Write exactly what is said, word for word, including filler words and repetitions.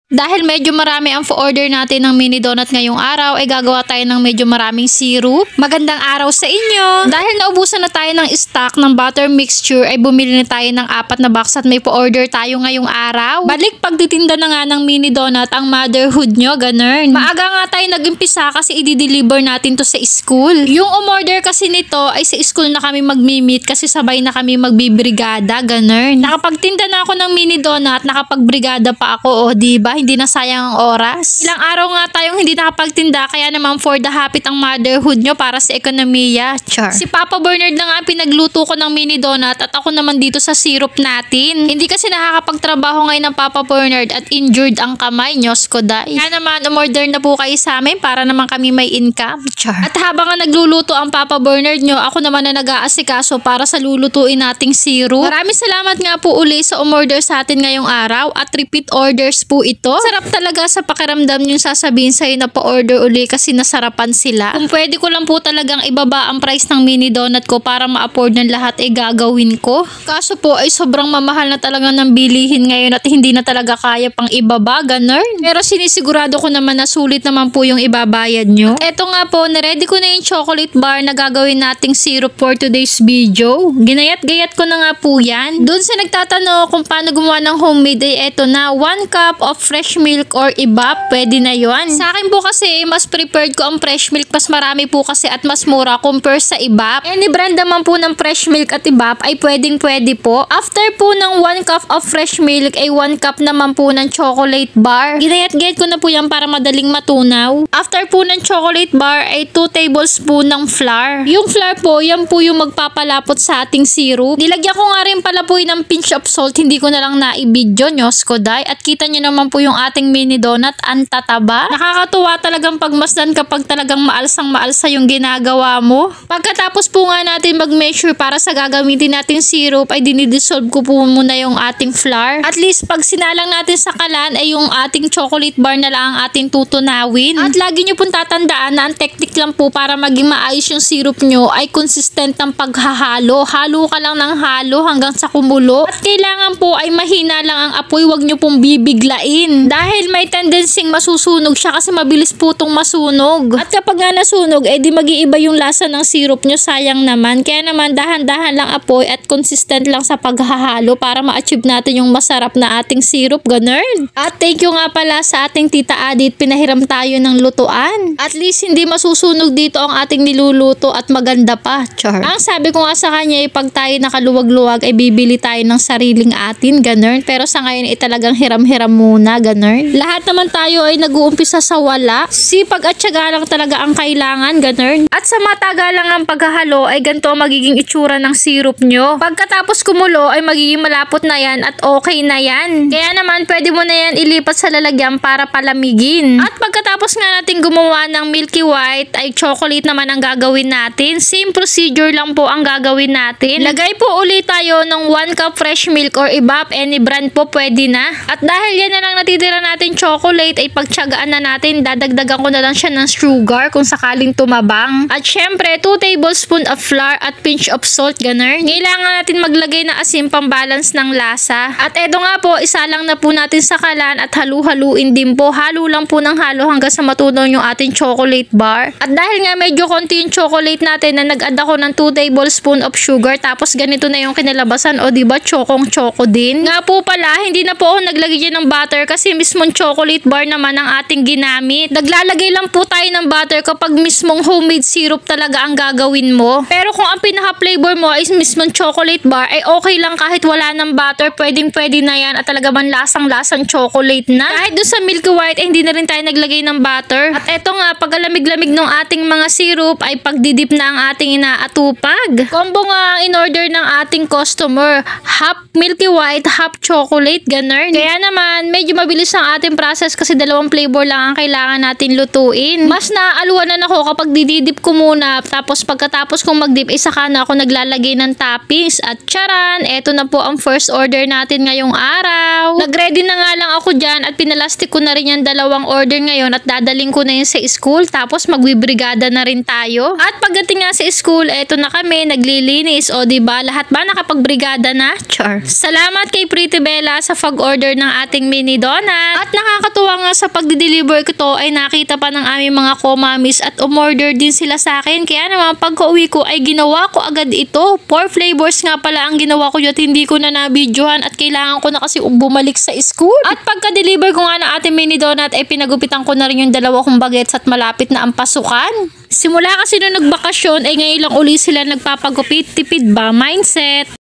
Dahil medyo marami ang order natin ng mini donut ngayong araw, ay gagawa tayo ng medyo maraming syrup. Magandang araw sa inyo! Dahil naubusan na tayo ng stock ng butter mixture, ay bumili na tayo ng apat na box at may po-order tayo ngayong araw. Balik pagtitinda na nga ng mini donut ang motherhood nyo, ganun. Maaga nga tayo nag-umpisa kasi i-deliver natin to sa school. Yung umorder kasi nito ay sa school na kami mag-meet kasi sabay na kami magbibrigada, ganun. Nakapagtinda na ako ng mini donut, nakapagbrigada pa ako, o diba? Hindi na sayang ang oras. Ilang araw nga tayong hindi nakapagtinda, kaya naman for the habit ang motherhood nyo para sa ekonomiya. Char. Si Papa Bernard na nga pinagluto ko ng mini donut at ako naman dito sa syrup natin. Hindi kasi nakakapagtrabaho ngayon ng Papa Bernard at injured ang kamay nyo, skoday. Kaya naman umorder na po kayo sa amin para naman kami may income. Char. At habang nga nagluluto ang Papa Bernard nyo, ako naman na nag-aasikaso para sa lulutuin nating syrup. Maraming salamat nga po uli sa umorder sa atin ngayong araw at repeat orders po ito. Sarap talaga sa pakiramdam yung sasabihin sa'yo na pa-order uli kasi nasarapan sila. Kung pwede ko lang po talagang ibaba ang price ng mini donut ko para ma-afford ng lahat ay gagawin ko. Kaso po ay sobrang mamahal na talaga ng bilihin ngayon at hindi na talaga kaya pang ibaba, ganun. Pero sinisigurado ko naman na sulit naman po yung ibabayad nyo. At eto nga po, naready ko na yung chocolate bar na gagawin nating syrup for today's video. Ginayat-gayat ko na nga po yan. Doon sa nagtatanong kung paano gumawa ng homemade ay eto na, one cup of fresh milk or iba, pwede na yon. Sa akin po kasi, mas prepared ko ang fresh milk. Mas marami po kasi at mas mura compare sa iba. Any brand naman po ng fresh milk at iba ay pwedeng pwede po. After po ng one cup of fresh milk ay one cup naman po ng chocolate bar. Ginayat-gayat ko na po yan para madaling matunaw. After po ng chocolate bar ay two tablespoon ng flour. Yung flour po, yan po yung magpapalapot sa ating syrup. Nilagyan ko nga rin pala po ng pinch of salt. Hindi ko na lang naibidyo, nyos ko day. At kita nyo naman po yung ating mini donut, ang tataba. Nakakatuwa talagang pagmasdan kapag talagang maalsang maalsa yung ginagawa mo. Pagkatapos po nga natin mag-measure para sa gagamitin nating syrup ay dinidissolve ko po muna yung ating flour. At least pag sinalang natin sa kalan ay yung ating chocolate bar na lang ang ating tutunawin. At lagi nyo pong tatandaan na ang technique lang po para maging maayos yung syrup nyo ay consistent ang paghahalo. Halo ka lang ng halo hanggang sa kumulo. At kailangan po ay mahina lang ang apoy, wag nyo pong bibiglain. Dahil may tendency masusunog siya kasi mabilis po itong masunog. At kapag nga nasunog, eh di mag-iiba yung lasa ng syrup nyo, sayang naman. Kaya naman dahan-dahan lang apoy at consistent lang sa paghahalo para ma-achieve natin yung masarap na ating syrup, ganun. At thank you nga pala sa ating Tita Adit, pinahiram tayo ng lutuan. At least hindi masusunog dito ang ating niluluto at maganda pa, char. Ang sabi ko nga sa kanya, eh, pag tayo nakaluwag-luwag ay bibili tayo ng sariling atin, ganun. Pero sa ngayon ay talagang hiram-hiram muna, ganun. Lahat naman tayo ay nag-uumpisa sa wala. Sipag at tiyaga lang talaga ang kailangan, ganun. At sa matagalang ang paghahalo ay ganito ang magiging itsura ng syrup nyo. Pagkatapos kumulo ay magiging malapot na yan at okay na yan. Kaya naman pwede mo na yan ilipat sa lalagyan para palamigin. At pagkatapos nga natin gumawa ng milky white ay chocolate naman ang gagawin natin. Same procedure lang po ang gagawin natin. Lagay po ulit tayo ng one cup fresh milk or iba, any brand po pwede na. At dahil yan na lang natitira natin chocolate ay pagtiyagaan na natin, dadagdagan ko na lang siya ng sugar kung sakaling tumabang. At syempre two tablespoon of flour at pinch of salt, ganun. Kailangan natin maglagay na asin pang balance ng lasa. At eto nga po, isa lang na po natin sa kalan at halu-haluin din po. Halo lang po ng halo hanggang sa matunaw yung ating chocolate bar. At dahil nga medyo konti yung chocolate natin na nag-add ako ng two tablespoon of sugar tapos ganito na yung kinalabasan, o diba chokong choco din. Nga po pala, hindi na po ako naglagay ng butter kasi mismong chocolate bar naman ang ating ginamit. Naglalagay lang po tayo ng butter kapag mismong homemade syrup talaga ang gagawin mo. Pero kung ang pinaka-flavor mo ay mismong chocolate bar, ay okay lang kahit wala ng butter, pwedeng pwede na yan at talaga man lasang-lasang chocolate na. Kahit doon sa milky white ay hindi na rin tayo naglagay ng butter. At eto nga, pag lamig-lamig ng ating mga syrup ay pagdidip na ang ating inaatupag. Combo nga ang in-order ng ating customer. Half milky white, half chocolate, ganun. Kaya naman, medyo mabilis ang ating process kasi dalawang flavor lang ang kailangan natin lutuin. Mas naaaluan na ako kapag dididip ko muna, tapos pagkatapos kong mag-dip, isa ka na ako naglalagay ng toppings. At charan, eto na po ang first order natin ngayong araw. Nag-ready na nga lang ako dyan at pinalastik ko na rin yung dalawang order ngayon at dadaling ko na yun sa school, tapos magbibrigada na rin tayo. At pagdating nga sa school, eto na kami, naglilinis. O diba, lahat ba nakapagbrigada na? Char. Salamat kay Pretty Bella sa pag-order ng ating mini donut. donut. At nakakatuwa nga sa pagdi-deliver ko to ay nakita pa ng aming mga komamis at umorder din sila sa akin. Kaya naman pagka-uwi ko ay ginawa ko agad ito. Four flavors nga pala ang ginawa ko yun. Hindi ko na nabidyohan at kailangan ko na kasi bumalik sa school. At pagka-deliver ko nga ng ating mini donut ay pinagupitan ko na rin yung dalawa kong bagets at malapit na ang pasukan. Simula kasi nung nagbakasyon ay ngayon lang uli sila nagpapagupit. Tipid ba mindset?